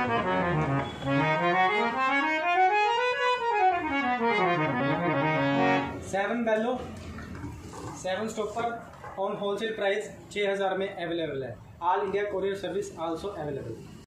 Seven below 7 stopper on wholesale price 6000 में available है। All India courier service also available.